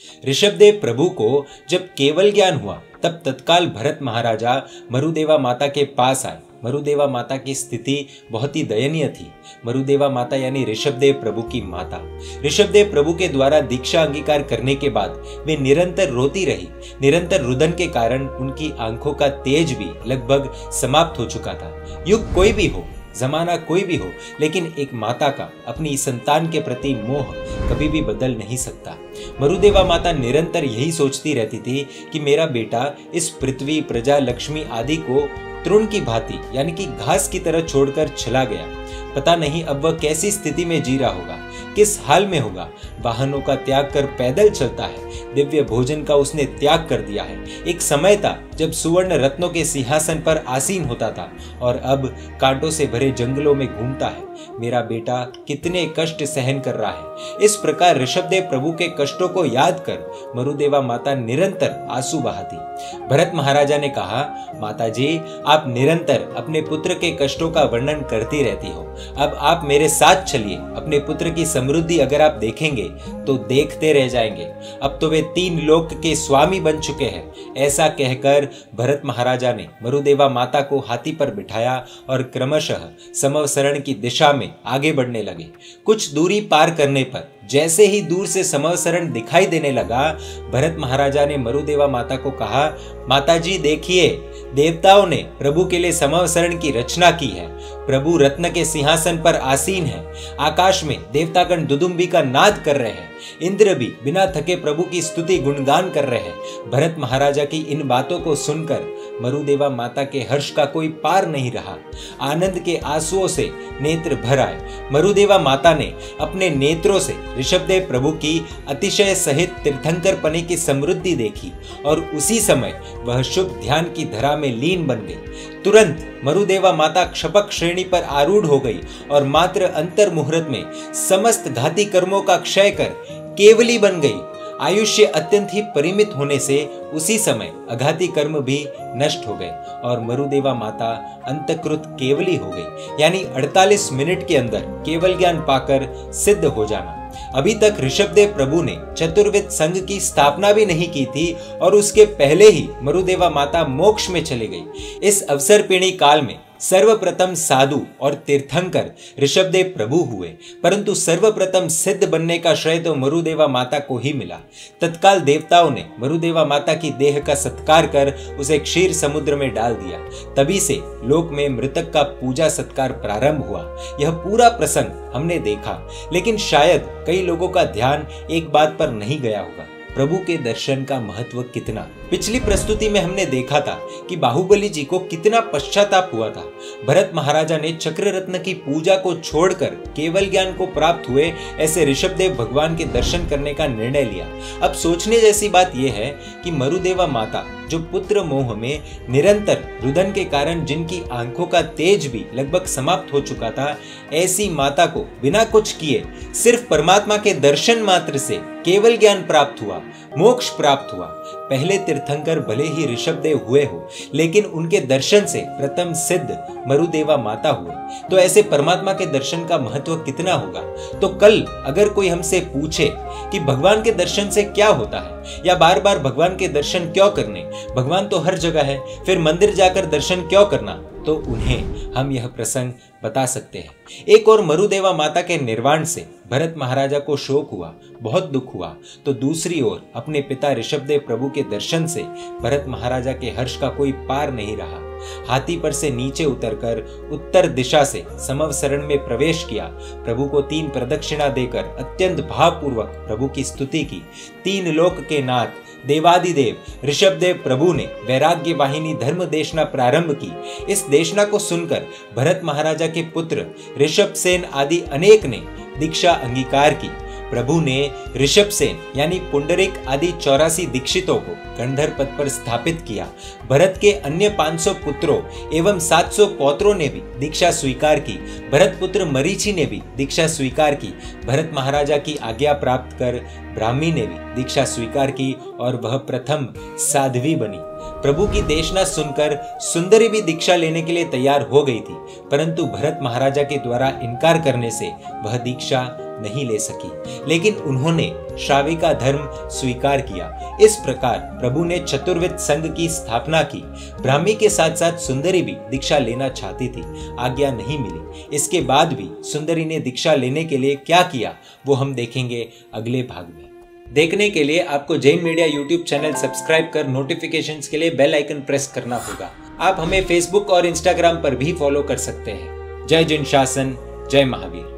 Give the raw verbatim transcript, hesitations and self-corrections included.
ऋषभदेव प्रभु को जब केवल ज्ञान हुआ तब तत्काल भरत महाराजा मरुदेवा माता के पास आए। मरुदेवा माता की स्थिति बहुत ही दयनीय थी। मरुदेवा माता यानी ऋषभदेव प्रभु की माता। ऋषभदेव प्रभु के द्वारा दीक्षा अंगीकार करने के बाद वे निरंतर रोती रही। निरंतर रुदन के कारण उनकी आंखों का तेज भी लगभग समाप्त हो चुका था। युग कोई भी हो, जमाना कोई भी हो, लेकिन एक माता का अपनी संतान के प्रति मोह कभी भी बदल नहीं सकता। मरुदेवा माता निरंतर यही सोचती रहती थी कि मेरा बेटा इस पृथ्वी, प्रजा, लक्ष्मी आदि को तृण की भांति यानी कि घास की तरह छोड़कर चला गया। पता नहीं अब वह कैसी स्थिति में जी रहा होगा, किस हाल में होगा। वाहनों का त्याग कर पैदल चलता है। दिव्य भोजन का उसने त्याग कर दिया है। एक समय था जब सुवर्ण रत्नों के सिंहासन पर आसीन होता था और अब कांटों से भरे जंगलों में घूमता है। मेरा बेटा कितने कष्ट सहन कर रहा है। इस प्रकार ऋषभदेव प्रभु के कष्टों को याद कर मरुदेवा माता निरंतर आंसू बहाती। भरत महाराजा ने कहा, माता जी, आप निरंतर अपने पुत्र के कष्टों का वर्णन करती रहती हो। अब आप मेरे साथ चलिए। अपने पुत्र की समृद्धि अगर आप देखेंगे तो देखते रह जाएंगे। अब तो वे तीन लोक के स्वामी बन चुके हैं। ऐसा कहकर भरत महाराजा ने मरुदेवा माता को हाथी पर बिठाया और क्रमशः समवसरण की दिशा में आगे बढ़ने लगे। कुछ दूरी पार करने पर जैसे ही दूर से समवसरण दिखाई देने लगा, भरत महाराजा ने मरुदेवा माता को कहा, माता जी देखिए, देवताओं ने प्रभु के लिए समवसरण की रचना की है। प्रभु रत्न के सिंहासन पर आसीन है। आकाश में देवतागण दुदुम्बी का नाद कर रहे हैं। इंद्र भी बिना थके प्रभु की स्तुति गुणगान कर रहे हैं। भरत महाराजा की इन बातों को सुनकर मरुदेवा माता के हर्ष का कोई पार नहीं रहा। आनंद के आंसुओं से नेत्र भर आए। मरुदेवा माता ने अपने नेत्रों से ऋषभदेव प्रभु की अतिशय सहित तीर्थंकर पने की समृद्धि देखी और उसी समय वह शुभ ध्यान की धरा में लीन बन गई। तुरंत मरुदेवा माता क्षपक श्रेणी पर आरूढ़ हो गई और मात्र अंतर मुहूर्त में समस्त घाती कर्मों का क्षय कर केवली बन गई। आयुष्य अत्यंत ही परिमित होने से उसी समय अघाती कर्म भी नष्ट हो गए और मरुदेवा माता अंतकृत केवली हो गई, यानी अड़तालीस मिनट के अंदर केवल ज्ञान पाकर सिद्ध हो जाना। अभी तक ऋषभदेव प्रभु ने चतुर्वेद संघ की स्थापना भी नहीं की थी और उसके पहले ही मरुदेवा माता मोक्ष में चली गई। इस अवसरपीणी काल में सर्वप्रथम साधु और तीर्थंकर ऋषभदेव प्रभु हुए, परंतु सर्वप्रथम सिद्ध बनने का श्रेय तो मरुदेवा माता को ही मिला। तत्काल देवताओं ने मरुदेवा माता की देह का सत्कार कर उसे क्षीर समुद्र में डाल दिया। तभी से लोक में मृतक का पूजा सत्कार प्रारंभ हुआ। यह पूरा प्रसंग हमने देखा, लेकिन शायद कई लोगों का ध्यान एक बात पर नहीं गया होगा, प्रभु के दर्शन का महत्व कितना। पिछली प्रस्तुति में हमने देखा था कि बाहुबली जी को कितना पश्चाताप हुआ था। भरत महाराजा ने चक्र रत्न की पूजा को छोड़कर केवल ज्ञान को प्राप्त हुए ऐसे ऋषभदेव भगवान के दर्शन करने का निर्णय लिया। अब सोचने जैसी बात यह है कि मरुदेवा माता जो पुत्र मोह में निरंतर रुदन के कारण जिनकी आंखों का तेज भी लगभग समाप्त हो चुका था, ऐसी माता को बिना कुछ किए सिर्फ परमात्मा के दर्शन मात्र से केवल ज्ञान प्राप्त हुआ, मोक्ष प्राप्त हुआ। पहले तीर्थंकर भले ही ऋषभदेव हुए हो, लेकिन उनके दर्शन से प्रथम सिद्ध मरुदेवा माता हुए। तो ऐसे परमात्मा के दर्शन का महत्व कितना होगा। तो कल अगर कोई हमसे पूछे कि भगवान के दर्शन से क्या होता है या बार बार भगवान के दर्शन क्यों करने, भगवान तो हर जगह है, फिर मंदिर जाकर दर्शन क्यों करना, तो उन्हें हम यह प्रसंग बता सकते हैं। एक और मरुदेवा माता के निर्वाण से भरत महाराजा को शोक हुआ, बहुत दुख हुआ, तो दूसरी ओर अपने पिता ऋषभदेव प्रभु के दर्शन से भरत महाराजा के हर्ष का कोई पार नहीं रहा। हाथी पर से नीचे उतरकर उत्तर दिशा से समवसरण में प्रवेश किया। प्रभु को तीन प्रदक्षिणा देकर अत्यंत भावपूर्वक प्रभु की स्तुति की। तीन लोक के नाथ देवादिदेव ऋषभदेव प्रभु ने वैराग्य वाहिनी धर्म देशना प्रारंभ की। इस देशना को सुनकर भरत महाराजा के पुत्र ऋषभसेन आदि अनेक ने दीक्षा अंगीकार की। प्रभु ने ऋषभसेन यानी पुंडरिक आदि चौरासी दीक्षितों को गंधर पद पर स्थापित किया। भरत के अन्य पाँच सौ पुत्रों एवं सात सौ पौत्रों ने भी दीक्षा स्वीकार की। भरत पुत्र मरीचि ने भी दीक्षा स्वीकार की। भरत महाराजा की आज्ञा प्राप्त कर ब्राह्मी ने भी दीक्षा स्वीकार की और वह प्रथम साध्वी बनी। प्रभु की देशना सुनकर सुंदरी भी दीक्षा लेने के लिए तैयार हो गई थी, परंतु भरत महाराजा के द्वारा इनकार करने से वह दीक्षा नहीं ले सकी, लेकिन उन्होंने श्राविका धर्म स्वीकार किया। इस प्रकार प्रभु ने चतुर्विध संघ की स्थापना की। ब्राह्मी के साथ साथ सुंदरी भी दीक्षा लेना चाहती थी, आज्ञा नहीं मिली। इसके बाद भी सुंदरी ने दीक्षा लेने के लिए क्या किया वो हम देखेंगे अगले भाग में। देखने के लिए आपको Jain media YouTube channel subscribe कर नोटिफिकेशंस के लिए बेल आइकन प्रेस करना होगा। आप हमें फेसबुक और इंस्टाग्राम पर भी फॉलो कर सकते हैं। जय जिन शासन, जय महावीर।